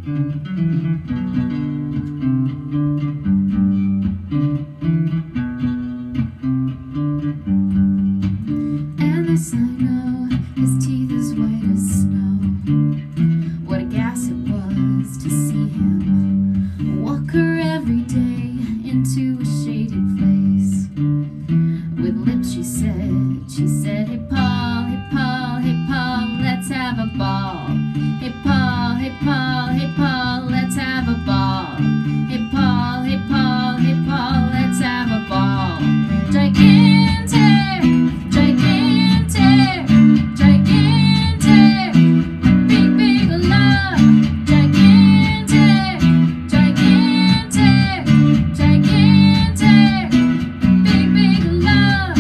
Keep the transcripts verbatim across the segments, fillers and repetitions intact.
And this I know, his teeth as white as snow. What a gas it was to see him walk her every day into a shady place. With lips she said, she said, hey Paul, hey Paul, hey Paul, let's have a ball. Hey Paul, hey Paul, hey Paul, let's have a ball. Hey Paul, hey Paul, hey Paul, let's have a ball. Gigantic, gigantic, gigantic, big, big love. Gigantic, gigantic, gigantic, big, big love.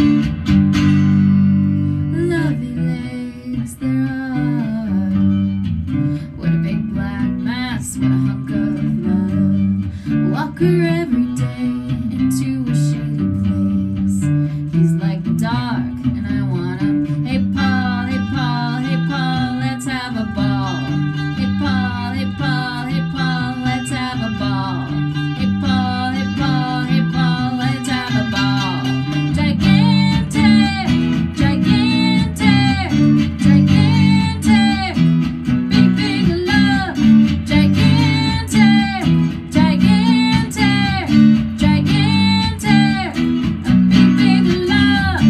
Lovely legs there are. What a big black mass, what a hunk of love. Walk her every day into a shady place. He's like the dark, and I want him. Hey Paul, hey Paul, hey Paul, let's have a ball. Hey Paul, hey Paul, hey Paul, let's have a ball. Hey Paul, hey Paul, hey Paul, let's have a ball. Gigantic, gigantic, gigantic, big, big love. Gigantic, gigantic, gigantic, a big, big love.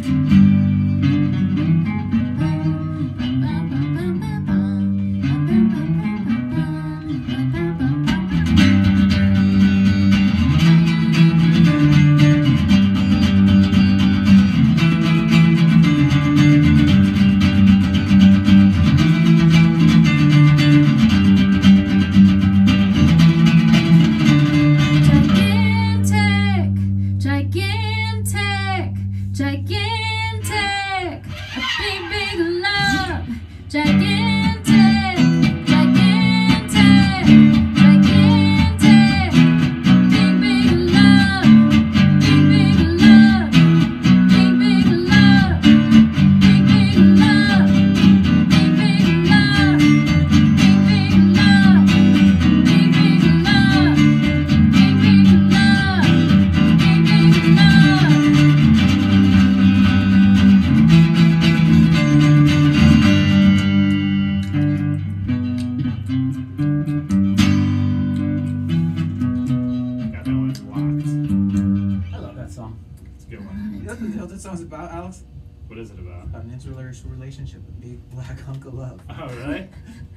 Gigantic, gigantic, gigantic, a big, big love. Gigantic, gigantic, gigantic, big, big love. Big, big love. Big, big love. Big, big love. Big, big love. Big, big love. Big, big love. Big, big love. Big, big love. Got that one locked. I love that song. It's a good one. That's what that song's about, Alex. What is it about? About an interracial relationship, a big black hunk of love. Oh, really?